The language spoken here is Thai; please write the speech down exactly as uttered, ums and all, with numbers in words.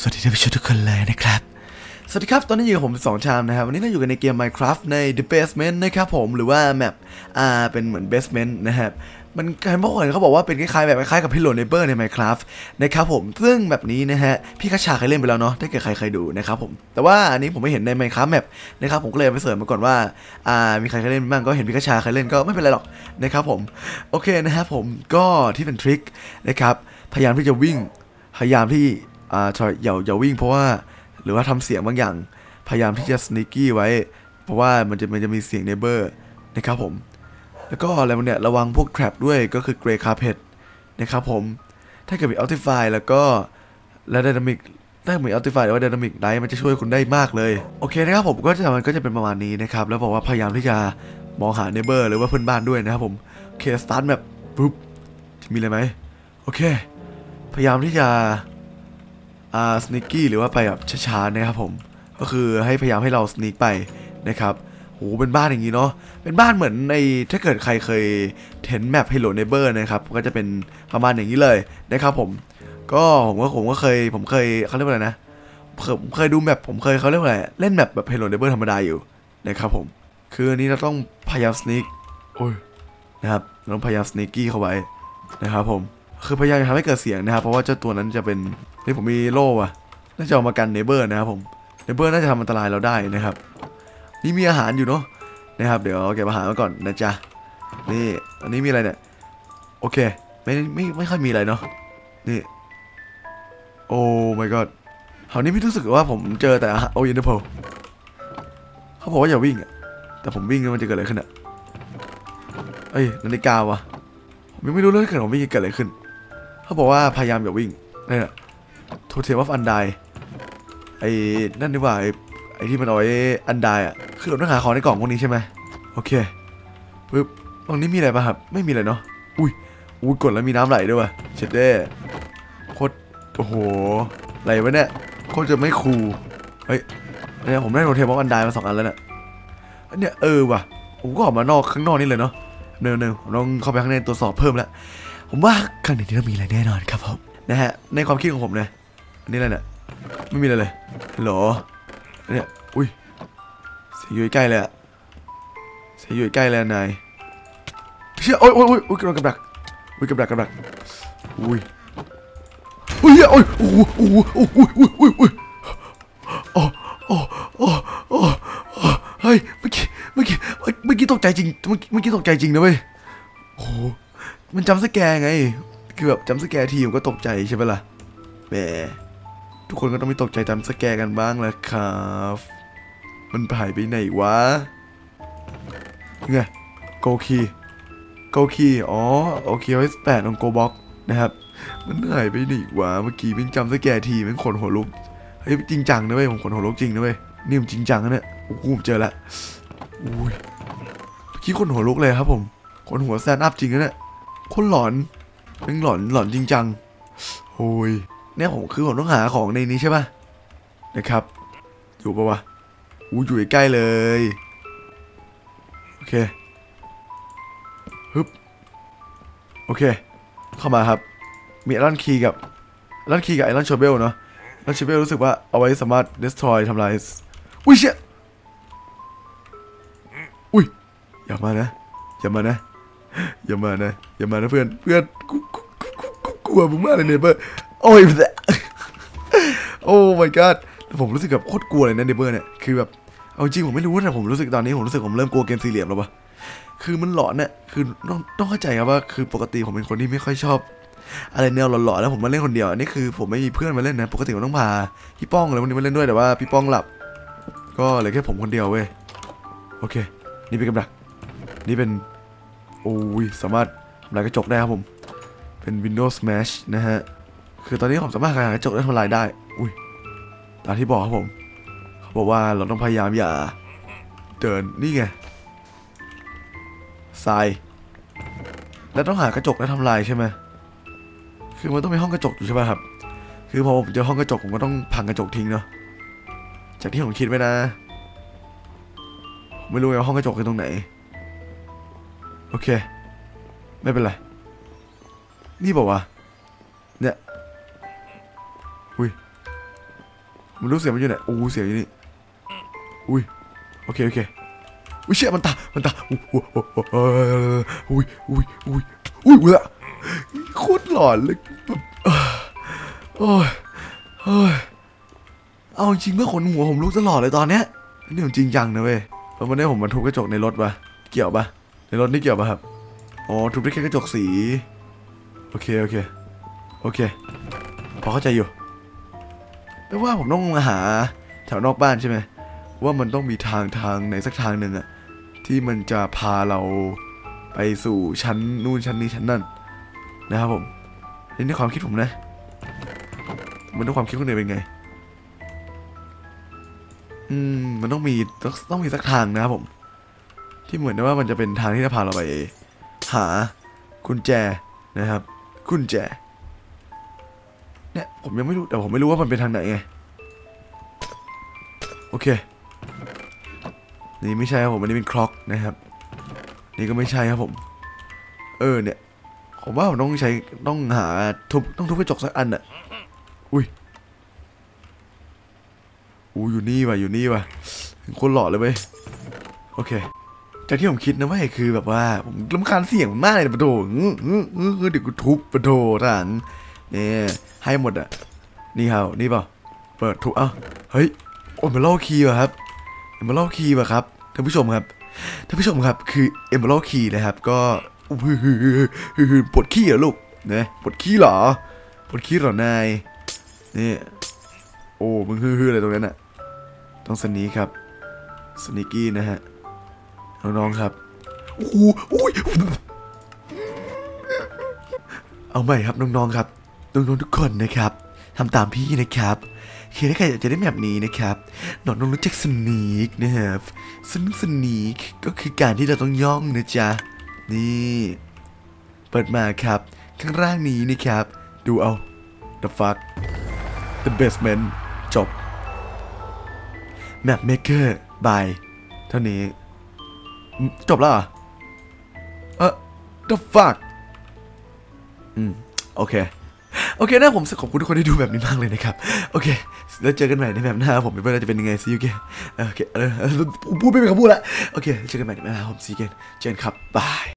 สวัสดีท่านผู้ชมทุกคนเลยนะครับสวัสดีครับตอนนี้อยู่กับผมสองชามนะครับวันนี้เราอยู่กันในเกม Minecraft ใน The Basement นะครับผมหรือว่าแมปอ่าเป็นเหมือน Basement นะครับมันการบอกว่าเขาบอกว่าเป็นคล้ายๆแบบคล้ายๆกับ Hello Neighbor ใน Minecraft นะครับผมซึ่งแบบนี้นะฮะพี่คัชชาเคยเล่นไปแล้วเนาะถ้าเกิดใครเคยดูนะครับผมแต่ว่าอันนี้ผมไม่เห็นใน Minecraft Map นะครับผมก็เลยไปเสิร์ชมาก่อนว่าอ่ามีใครเคยเล่นบ้างก็เห็นพี่คัชชาเคยเล่นก็ไม่เป็นไรหรอกนะครับผมโอเคนะครับผมก็ที่เป็นทริคนะครับพยายามที่จะวิ่งพยายามที่อ่าอย่าอย่าวิ่งเพราะว่าหรือว่าทำเสียงบางอย่างพยายามที่จะสเนกี้ไว้เพราะว่ามันจะมันจะมีเสียงเนเบอร์นะครับผมแล้วก็อะไรมันเนี่ยระวังพวกแทรปด้วยก็คือเกรย์คาร์เพตนะครับผมถ้าเกิดมีอัลติฟายแล้วก็และไดนามิกถ้ามีอัลติฟายหรือว่าไดนามิกไดมันจะช่วยคุณได้มากเลยโอเคนะครับผมก็จะมันก็จะเป็นประมาณนี้นะครับแล้วบอกว่าพยายามที่จะมองหาเนเบอร์หรือว่าเพื่อนบ้านด้วยนะครับผมโอเคสตาร์ทแบบปุ๊บมีอะไรไหมโอเคพยายามที่จะอ่าสเนกี้หรือว่าไปแบบช้าๆนะครับผมก็คือให้พยายามให้เราสเนกไปนะครับโหเป็นบ้านอย่างนี้เนาะเป็นบ้านเหมือนในถ้าเกิดใครเคยเห็นแมป Hello Neighbor นะครับก็จะเป็นประมาณอย่างนี้เลยนะครับผมก็ผมก็ผมก็เคยผมเคยเขาเรียกว่าอะไรนะผมเคยดูแมปผมเคยเขาเรียกว่าอะไรเล่นแมปแบบ Hello Neighbor ธรรมดาอยู่นะครับผมคืออันนี้เราต้องพยายามสเนกโอ้ยนะครับเราต้องพยายามสเนกี้เข้าไว้นะครับผมคือพยายามทำให้เกิดเสียงนะครับเพราะว่าเจ้าตัวนั้นจะเป็นนี่ผมมีโล่อะน่าจะเอามากันเนเบอร์นะครับผมเนเบอร์น่าจะทำอันตรายเราได้นะครับนี่มีอาหารอยู่เนาะนะครับเดี๋ยวเก็บอาหารมาก่อนนะจ๊ะนี่อันนี้มีอะไรเนี่ยโอเคไม่ไม่ไม่ค่อยมีอะไรเนาะนี่โอ้ my god คราวนี้พี่รู้สึกว่าผมเจอแต่โอ้ยเนเธอร์เขาบอกว่าอย่าวิ่งแต่ผมวิ่งมันจะเกิดอะไรขึ้นอะเอ้ยนาฬิกาวะผมไม่รู้เรื่องเกิดผมวิ่งเกิดอะไรขึ้นเขาบอกว่าพยายามอย่าวิ่งนี่แหละโทเทมออฟอันไดไอ้นั่นดีกว่าไอ้ไอ้ที่มันเอาไว้อันไดอ่ะคือเราต้องหาของในกล่องพวกนี้ใช่ไหมโอเคปึ๊บตรงนี้มีอะไรป่ะครับไม่มีอะไรเนาะอุ้ยอุ้ยกดแล้วมีน้ำไหลด้วยว่ะเช็ดเด้โคตรโอ้โหไหลวะเนี่ยโคตรจะไม่คูลเฮ้ยเนี่ยผมได้โทเทมออฟอันไดมาสองอันแล้วเนี่ยอันเนี้ยเออว่ะผมก็ออกมานอกข้างนอกนี่เลยเนาะเนินๆผมต้องเข้าไปข้างในตรวจสอบเพิ่มแล้วผมว่าข้างในนี้ต้องมีอะไรแน่นอนครับผมนะฮะในความคิดของผมเนี่ยอันนี้อะไรเนี่ยไม่มีอะไรเลยหรอเนี่ยอุ้ยเสียอยู่ใกล้เลยอะเสียอยู่ใกล้เลยนายเชื่อโอ้ยโอ้ยโอ้ยโอ้ยกระดักกระดักอุ้ยกระดักกระดักอุ้ยอุ้ยโอ้ยโอ้ยโอ้ยโอ้ยโอ้ยโอ้ยโอ้ยโอ้ยโอ้โอ้โอ้โอ้เฮ้ยเมื่อกี้เมื่อกี้เมื่อกี้ตกใจจริงเมื่อกี้เมื่อกี้ตกใจจริงนะเว้ยโอ้มันจำสแกร์ไงคือแบบจำสแกร์ทีผมก็ตกใจใช่ไหมล่ะแหมทุกคนก็ต้องมีตกใจจำสแกร์กันบ้างแหละครับมันหายไปไหนวะไงโกคีโกคีอ๋อโอเคไว้แปดของโกบ็อกนะครับมันหายไปไหนวะเมื่อกี้มันจำสแกร์ทีมันขนหัวลุกเฮ้ยจริงจังนะเว้ยผมขนหัวลุกจริงนะเว้ยนี่มันจริงจังนะเนี่ยโอ้โหเจอละอุ้ยเมื่อกี้ขนหัวลุกเลยครับผมขนหัวแซนอัพจริงนะเนี่ยคนหลอนเป็นหลอนหลอนจริงจังโอ้ยเนี่ยผมคือผมต้องหาของในนี้ใช่ป่ะนะครับอยู่ปะวะอู้อยู่ใกล้เลยโอเคฮึบโอเคเข้ามาครับมีไอรอนคีย์กับไอรอนคีย์กับไอรอนโชเบลเนาะไอรอนโชเบลรู้สึกว่าเอาไว้สามารถ destroy ทำลายอุ้ยเชี่ยอุ้ยอย่ามานะอย่ามานะอย่ามานะอย่ามานะเพื่อนเพื่อนกูกูกูกูกลัวมึงมากเลยเนเบอร์โอ้ยโอ้ my god ผมรู้สึกแบบโคตรกลัวเลยนะเนเบอร์เนี่ยคือแบบเอาจริงผมไม่รู้แต่ผมรู้สึกตอนนี้ผมรู้สึกผมเริ่มกลัวเกมสี่เหลี่ยมแล้วปะคือมันหลอนเนี่ยคือต้องต้องเข้าใจครับว่าคือปกติผมเป็นคนที่ไม่ค่อยชอบอะไรแนวหลอนๆแล้วผมมาเล่นคนเดียวนี่คือผมไม่มีเพื่อนมาเล่นนะปกติผมต้องพาพี่ป้องอะไรพวกนี้มาเล่นด้วยแต่ว่าพี่ป้องหลับก็เหลือแค่ผมคนเดียวเว้ยโอเคนี่เป็นกำลังนี่เป็นโอ้ยสามารถทำลายกระจกได้ครับผมเป็น Windows Smash นะฮะคือตอนนี้ผมสามารถหากระจกได้ทำลายได้อุ้ยตามที่บอกครับผมเขาบอกว่าเราต้องพยายามอย่าเดินนี่ไงทรายแล้วต้องหากระจกและทำลายใช่ไหมคือมันต้องมีห้องกระจกอยู่ใช่ไหมครับคือพอผมเจอห้องกระจกผมก็ต้องพังกระจกทิ้งเนาะจากที่ผมคิดไว้นะไม่รู้ว่าห้องกระจกคือตรงไหนโอเคไม่เป็นไรนี่บอกว่าเนี่ยอุ้ยมันรู้เสียงมันอยู่ไหนโอ้เสียงอยู่นี่อุ้ยโอเคโอเคอุ้ยเชี่ยมันตามันตาอุ้ยอุ้ยอุ้ยอุ้ยอุ้ยอุ้ยละโคตรหลอนเลยโอ้ยโอ้ยเอาจริงเมื่อขนหัวผมลุกตลอดเลยตอนเนี้ยนี่ผมจริงจังนะเว้ยเพราะวันนี้ผมมาทุบกระจกในรถปะเกี่ยวปะในรถนี่เกี่ยวปะครับอ๋อทุบได้แค่กระจกสีโอเคโอเคโอเคพอเข้าใจอยู่แปลว่าผมต้องมาหาแถวนอกบ้านใช่ไหมว่ามันต้องมีทางทางไหนสักทางหนึ่งอะที่มันจะพาเราไปสู่ชั้นนู่นชั้นนี้ชั้นนั่นนะครับผมนี่ในความคิดผมนะมันต้องความคิดคนอื่นเป็นไงอืมมันต้องมีต้องต้องมีสักทางนะครับผมที่เหมือนว่ามันจะเป็นทางที่จะพาเราไปหากุญแจนะครับกุญแจเนี่ยผมยังไม่รู้แต่ผมไม่รู้ว่ามันเป็นทางไหนไงโอเคนี่ไม่ใช่ครับผมอันนี้เป็นคล็อกนะครับนี่ก็ไม่ใช่ครับผมเออเนี่ยผมว่าผมต้องใช้ต้องหาทุบต้องทุบกระจกสักอันอ่ะอุ้ยอู้อยู่นี่ว่ะอยู่นี่ว่ะคนหล่อเลยเว้ยโอเคจากที่ผมคิดนะว่าคือแบบว่าผมรำคาญเสียงมากเลยปะโถเดี๋ยวกูทุบปะโถถังเนี่ยให้หมดอ่ะนี่เฮานี่เปล่าเปิดทุบเอ้าเฮ้ยโอ้ยมันเล่าคีย์ป่ะครับมันเล่าคีย์ป่ะครับท่านผู้ชมครับท่านผู้ชมครับคือเอมเบอร์คีย์นะครับก็ปวดขี้เหรอลูกเนี่ยปวดขี้เหรอปวดขี้เหรอนายนี่โอ้มึงฮือๆอะไรตรงนั้นอ่ะต้องสนีครับสนีกี้นะฮะน้องๆครับโอ้โหเอาใหม่ครับน้องๆครับน้องๆทุกคนนะครับทำตามพี่นะครับคือถ้าใครอยากจะได้แบบนี้นะครับน้องๆรู้จักสนีกนะครับซึ่งสนีกก็คือการที่เราต้องย่องนะจ๊ะนี่เปิดมาครับข้างล่างนี้นะครับดูเอา the fuck the basement จบ map maker by เท่านี้จบแล้วเหรอเออ the fuck อืมโอเคโอเคนะผมขอบคุณทุกคนที่ดูแบบนี้มากเลยนะครับโอเคแล้วเจอกันใหม่ในแบบหน้าผมไม่ว่าจะเป็นยังไงซีเกนโอเคเออพูดไม่เป็นคำพูดละโอเคเจอกันใหม่ในแบบหน้าผมซีเกนเจอกันครับบาย